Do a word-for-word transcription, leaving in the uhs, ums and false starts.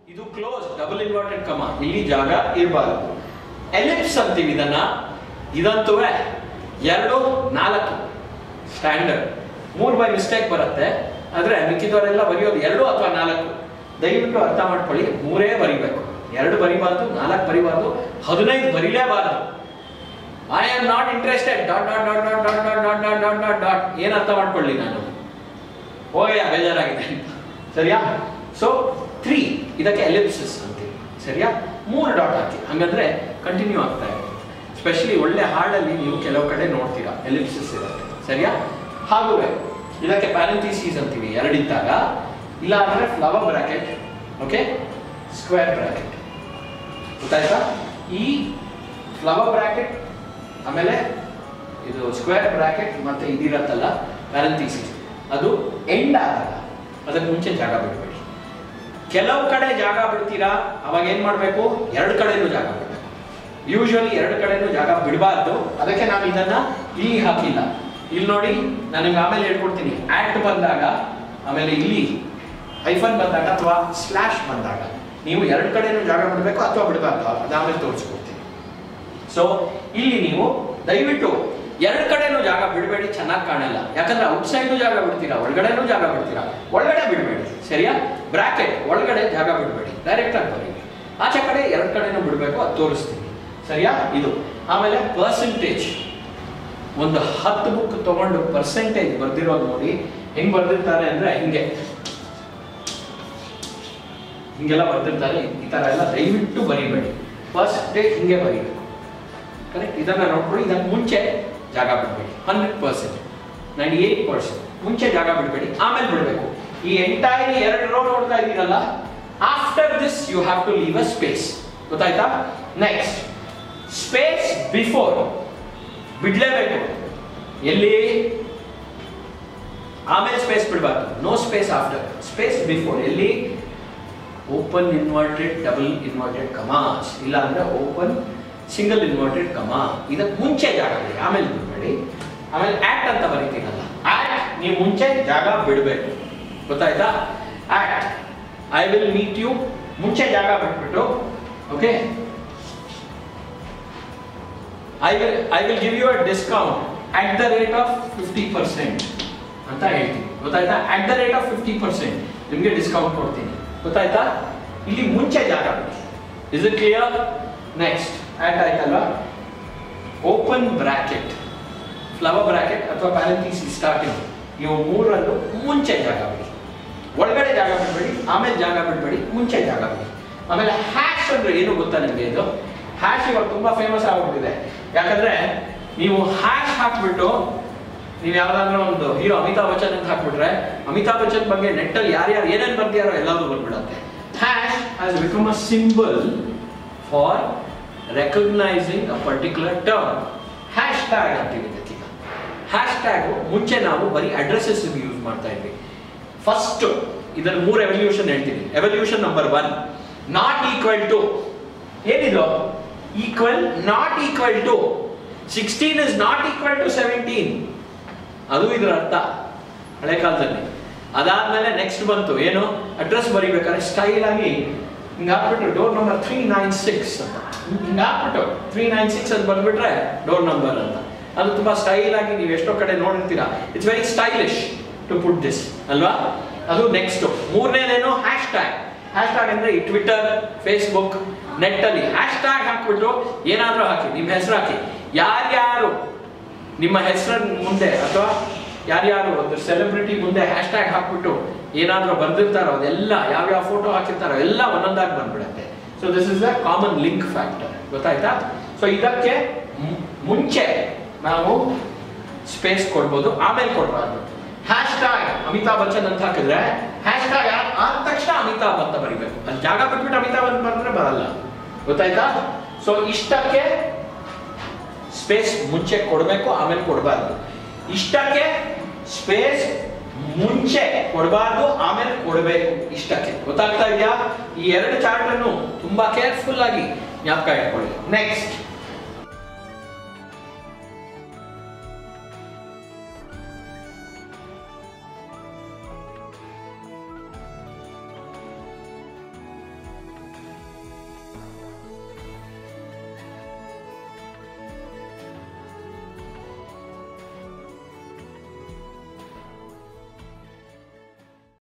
ಇದು close double inverted ಕಮ, ಇಲ್ಲಿ ಜಾಗ ಇರಬಾರದು. ಎಲಿಪ್ಸ್ ಅಂತೀವಿ ಇದನ್ನ. ಇದಂತೂ ಎರಡು ನಾಲ್ಕು ಸ್ಟ್ಯಾಂಡರ್ಡ್, ಮೂರು ಬೈ ಮಿಸ್ಟೇಕ್ ಬರುತ್ತೆ. ಆದ್ರೆ ಮಿಕ್ಕಿದವರೆಲ್ಲ ಬರೆಯೋದು ಎರಡು ಅಥವಾ ನಾಲ್ಕು. ದಯವಿಟ್ಟು ಅರ್ಥ ಮಾಡ್ಕೊಳ್ಳಿ, ಮೂರೇ ಬರಿಬೇಕು, ಎರಡು ಬರಿಬಾರ್ದು, ನಾಲ್ಕು ಬರಿಬಾರ್ದು, ಹದಿನೈದು ಬರೀಲೇಬಾರ್ದು. I am not interested dot dot dot dot dot dot dot dot dot dot dot ಏನ್ ಅರ್ಥ ಮಾಡ್ಕೊಳ್ಳಿ ನಾನು, ಹೋಗಯ್ಯ ಬೇಜಾರಾಗಿದೆ ಅಂತ. ಸರಿಯಾ? ಸೊ ತ್ರೀ ಇದಕ್ಕೆ ಎಲಿಪ್ಸಿಸ್ ಅಂತೀವಿ. ಸರಿಯಾ? ಮೂರು ಡಾಟ್ ಹಾಕಿ, ಹಂಗಂದ್ರೆ ಕಂಟಿನ್ಯೂ ಆಗ್ತಾ ಇದೆ. ಸ್ಪೆಷಲಿ ಒಳ್ಳೆ ಹಾಡಲ್ಲಿ ನೀವು ಕೆಲವು ಕಡೆ ನೋಡ್ತೀರಾ ಎಲಿಪ್ಸಿಸ್ ಇರುತ್ತೆ. ಸರಿಯಾ? ಹಾಗೂ ಇದಕ್ಕೆ ಪ್ಯಾರಂಥಿಸಿಸ್ ಅಂತೀವಿ ಎರಡಿದ್ದಾಗ. ಇಲ್ಲ ಅಂದ್ರೆ flower bracket, okay, square bracket. ಗೊತ್ತಾಯ್ತಾ? ಈ ಫ್ಲವರ್ ಬ್ರಾಕೆಟ್ ಆಮೇಲೆ ಇದು ಸ್ಕ್ವೇರ್ ಬ್ರಾಕೆಟ್ ಮತ್ತೆ ಇದಿರತ್ತಲ್ಲ ಪ್ಯಾರಂಥಿಸಿಸ್, ಅದು ಎಂಡ್ ಆದಾಗ ಅದಕ್ಕೆ ಮುಂಚೆ ಜಾಗ ಬಿಡಬೇಡಿ. ಕೆಲವು ಕಡೆ ಜಾಗ ಬಿಡ್ತೀರಾ, ಅವಾಗ ಏನ್ ಮಾಡ್ಬೇಕು, ಎರಡು ಕಡೆನೂ ಜಾಗ ಬಿಡಬೇಕು. ಯೂಶುವಲಿ ಎರಡು ಕಡೆನೂ ಜಾಗ ಬಿಡಬಾರ್ದು. ಅದಕ್ಕೆ ನಾನು ಇದನ್ನ ಇಲ್ಲಿ ಹಾಕಿಲ್ಲ. ಇಲ್ಲಿ ನೋಡಿ, ನನಗೆ ಆಮೇಲೆ ಹೇಳ್ಕೊಡ್ತೀನಿ. ಆಕ್ಟ್ ಬಂದಾಗ ಆಮೇಲೆ ಇಲ್ಲಿ ಹೈಫನ್ ಬಂದಾಗ ಅಥವಾ ಸ್ಲಾಶ್ ಬಂದಾಗ ನೀವು ಎರಡು ಕಡೆನೂ ಜಾಗ ಬಿಡಬೇಕು ಅಥವಾ ಬಿಡಬಾರ್ದು, ಅದಾದ್ಮೇಲೆ ತೋರಿಸ್ಕೊಡ್ತೀನಿ. ಸೊ ಇಲ್ಲಿ ನೀವು ದಯವಿಟ್ಟು ಎರಡು ಕಡೆನೂ ಜಾಗ ಬಿಡಬೇಡಿ, ಚೆನ್ನಾಗಿ ಕಾಣಲ್ಲ. ಯಾಕಂದ್ರೆ ಔಟ್ಸೈಡ್ ಜಾಗ ಬಿಡ್ತೀರಾ, ಒಳಗಡೆನೂ ಜಾಗ ಬಿಡ್ತೀರಾ, ಒಳಗಡೆ ಬಿಡಬೇಡಿ. ಸರಿಯಾ? ಬ್ರಾಕೆಟ್ ಒಳಗಡೆ ಜಾಗ ಬಿಡಬೇಡಿ, ಡೈರೆಕ್ಟ್ ಆಗಿ ಬರೀ. ಆಚೆ ಕಡೆ ಎರಡು ಕಡೆನೂ ಬಿಡಬೇಕು, ಅದು ತೋರಿಸ್ತೀನಿ. ಸರಿಯಾ? ಇದು ಆಮೇಲೆ ಪರ್ಸೆಂಟೇಜ್. ಒಂದು ಹತ್ತು ಬುಕ್ ತಗೊಂಡು ಪರ್ಸೆಂಟೇಜ್ ಬರ್ದಿರೋದು ನೋಡಿ ಹೆಂಗ್ ಬರ್ದಿರ್ತಾರೆ ಅಂದ್ರೆ ಹಿಂಗೆ ಹಿಂಗೆಲ್ಲ ಬರ್ದಿರ್ತಾರೆ. ಈ ತರ ಎಲ್ಲ ದಯವಿಟ್ಟು ಬರಿಬೇಡಿ. ಪರ್ಸೆಂಟೇಜ್ ಹಿಂಗೆ ಬರೀಬೇಕು. ಕರೆಕ್ಟ್? ಇದನ್ನ ನೋಡ್ಕೊಳ್ಳಿ. ಇದಕ್ಕೆ ಮುಂಚೆ ಜಾಗ ಬಿಡಬೇಡಿ. Hundred percent ninety eight percent ಮುಂಚೆ ಜಾಗ ಬಿಡಬೇಡಿ, ಆಮೇಲೆ ಬಿಡಬೇಕು. ಈ ಎಂಟೈರ್ ಎರಡು ರೋ ನೋಡ್ತಾ ಇದ್ದೀರಲ್ಲ, after this you have to leave a space. ಗೊತ್ತಾಯ್ತಾ? ನೆಕ್ಸ್ಟ್ ಸ್ಪೇಸ್ ಬಿಫೋರ್ ಬಿಡ್ಲೇಬೇಕು. ಎಲ್ಲಿ? ಆಮೇಲೆ ಸ್ಪೇಸ್ ಬಿಡಬಾರ್ದು. No space after, space before. ಎಲ್ಲಿ? Open inverted double inverted commas, ಇಲ್ಲ ಅಂದ್ರೆ ಓಪನ್ ಸಿಂಗಲ್ ಇನ್ವರ್ಟೆಡ್ ಕಮಾ. ಇದಕ್ಕೆ ಮುಂಚೆ ಜಾಗ ಬಿಡಿ, ಆಮೇಲೆ ಬಿಡಬೇಡಿ. ಆಮೇಲೆ ಆಕ್ಟ್ ಅಂತ ಬರೀತೀನಲ್ಲ, ಆಕ್ಟ್ ನೀವು ಮುಂಚೆ ಜಾಗ ಬಿಡಬೇಕು. ಗೊತ್ತಾಯ್ತಾ? Act I will meet you, ಮುಂಚೆ ಜಾಗ ಬಿಟ್ಬಿಟ್ಟು okay, I will I will give you a discount at the rate of fifty percent ಅಂತ ಹೇಳ್ತೀನಿ. ಗೊತ್ತಾಯ್ತಾ? At the rate of fifty percent ನಿಮಗೆ ಡಿಸ್ಕೌಂಟ್ ಕೊಡ್ತೀನಿ. ಗೊತ್ತಾಯ್ತಾ? ಇಲ್ಲಿ ಮುಂಚೆ ಜಾಗ ಬಿಡಿ. Is it clear? Next act ಆಯ್ತಲ್ವಾ? ಓಪನ್ ಬ್ರಾಕೆಟ್, ಫ್ಲವರ್ ಬ್ರಾಕೆಟ್ ಅಥವಾ ಪ್ಯಾರಂಥಿಸಿಸ್ ಸ್ಟಾರ್ಟಿಂಗ್, ಇವು ಮೂರನ್ನು ಮುಂಚೆ ಜಾಗ ಬಿಡಿ. ಒಳಗಡೆ ಜಾಗ ಬಿಡಬೇಡಿ, ಆಮೇಲೆ ಜಾಗ ಬಿಡಬೇಡಿ, ಮುಂಚೆ ಜಾಗ ಬಿಡಿ. ಆಮೇಲೆ ಹ್ಯಾಶ್ ಅಂದ್ರೆ ಏನು ಗೊತ್ತಾ ನಿಮಗೆ? ಇದು ಹ್ಯಾಶ್ ಇವಾಗ ತುಂಬಾ ಫೇಮಸ್ ಆಗ್ಬಿಟ್ಟಿದೆ. ಯಾಕಂದ್ರೆ ನೀವು ಹ್ಯಾಶ್ ಹಾಕ್ಬಿಟ್ಟು ನೀವು ಯಾವ್ದಾದ್ರು ಒಂದು ಹೀರೋ ಅಮಿತಾಬ್ ಬಚ್ಚನ್ ಅಂತ ಹಾಕ್ಬಿಟ್ರೆ ಅಮಿತಾಬ್ ಬಚ್ಚನ್ ಬಗ್ಗೆ ನೆಟ್ಟಲ್ಲಿ ಯಾರ್ಯಾರು ಏನೇನು ಬರ್ತೀಯಾರೋ ಎಲ್ಲರೂ ಬಂದ್ಬಿಡತ್ತೆ. Hash has become a symbol for recognising a particular term. Hashtag ಅಂತೀವಿ ಇದಕ್ಕೀಗ. ಹ್ಯಾಶ್ ಟ್ಯಾಗ್ ಮುಂಚೆ ನಾವು ಬರೀ ಅಡ್ರೆಸಸ್ ಯೂಸ್ ಮಾಡ್ತಾ ಇದ್ವಿ. ಫಸ್ಟ್ ಇದರ ಮೂರು ಎವಲ್ಯೂಷನ್ ಹೇಳ್ತೀನಿ. Evolution number one, not equal to. ಏನಿದು? Equal, not equal to. Sixteen is not equal to seventeen, ಅದು ಇದರ ಅರ್ಥ ಹಳೆ ಕಾಲದಲ್ಲಿ. ಅದಾದ್ಮೇಲೆ ನೆಕ್ಸ್ಟ್ ಬಂತು ಏನು? ಅಡ್ರೆಸ್ ಬರಿಬೇಕಾದ್ರೆ ಸ್ಟೈಲ್ ಆಗಿ ಹಿಂಗ ಹಾಕ್ಬಿಟ್ಟು door number three nine six ಅಂತ ಹಿಂಗ ಹಾಕ್ಬಿಟ್ಟು ತ್ರೀ ನೈನ್ ಸಿಕ್ಸ್ ಅಂತ ಬಂದ್ಬಿಟ್ರೆ ಡೋರ್ ನಂಬರ್ ಅಂತ. ಅದು ತುಂಬಾ ಸ್ಟೈಲ್ ಆಗಿ ನೀವು ಎಷ್ಟೋ ಕಡೆ ನೋಡಿರ್ತೀರಾ. It's very stylish to put this ಅಲ್ವಾ? ಅದು ನೆಕ್ಸ್ಟ್. ಮೂರನೇದೇನು? Hashtag. ಹ್ಯಾಶ್ ಟ್ಯಾಗ್ ಅಂದ್ರೆ ಈ ಟ್ವಿಟರ್, ಫೇಸ್ಬುಕ್, ನೆಟ್ ಅಲ್ಲಿ ಹ್ಯಾಶ್ ಟ್ಯಾಗ್ ಹಾಕ್ಬಿಟ್ಟು ಏನಾದ್ರೂ ಹಾಕಿ, ನಿಮ್ಮ ಹೆಸರು ಹಾಕಿ. ಯಾರ್ಯಾರು ನಿಮ್ಮ ಹೆಸರ ಮುಂದೆ ಅಥವಾ ಯಾರ್ಯಾರು ಒಂದು ಸೆಲೆಬ್ರಿಟಿ ಮುಂದೆ ಹ್ಯಾಶ್ ಟ್ಯಾಗ್ ಹಾಕ್ಬಿಟ್ಟು ಏನಾದ್ರೂ ಬರ್ದಿರ್ತಾರೋ ಅದೆಲ್ಲ, ಯಾವ್ಯಾವ ಫೋಟೋ ಹಾಕಿರ್ತಾರೋ ಎಲ್ಲ ಒಂದೊಂದಾಗಿ ಬಂದ್ಬಿಡುತ್ತೆ. So this is the common link factor. ಗೊತ್ತಾಯ್ತಾ? ಸೊ ಇದಕ್ಕೆ ಮುಂಚೆ ನಾವು ಸ್ಪೇಸ್ ಕೊಡ್ಬೋದು, ಆಮೇಲೆ ಕೊಡಬಾರ್ದು. ಹ್ಯಾಶ್ ಟ್ಯಾಗ್ ಅಮಿತಾಬ್ ಬಚ್ಚನ್ ಅಂತ ಹಾಕಿದ್ರೆ ಹ್ಯಾಶ್ ಟ್ಯಾಗ್ ಆದ ತಕ್ಷಣ ಅಮಿತಾಬ್ ಅಂತ ಬರಿಬೇಕು. ಅಲ್ಲಿ ಜಾಗ ಬಿಟ್ಬಿಟ್ಟು ಅಮಿತಾಬ್ ಅಂತ ಬರೆದ್ರೆ ಬರಲ್ಲ. ಗೊತ್ತಾಯ್ತಾ? ಸೊ ಇಷ್ಟಕ್ಕೆ ಸ್ಪೇಸ್ ಮುಂಚೆ ಕೊಡಬೇಕು, ಆಮೇಲೆ ಕೊಡಬಾರ್ದು. ಇಷ್ಟಕ್ಕೆ ಸ್ಪೇಸ್ ಮುಂಚೆ ಕೊಡಬಾರ್ದು, ಆಮೇಲೆ ಕೊಡಬೇಕು. ಇಷ್ಟಕ್ಕೆ ಗೊತ್ತಾಗ್ತಾ ಇದೆಯಾ? ಈ ಎರಡು ಚಾರ್ಟ್ ಅನ್ನು ತುಂಬಾ ಕೇರ್ಫುಲ್ ಆಗಿ ಜ್ಞಾಪಕ ಇಟ್ಕೊಳ್ಳಿ. ನೆಕ್ಸ್ಟ್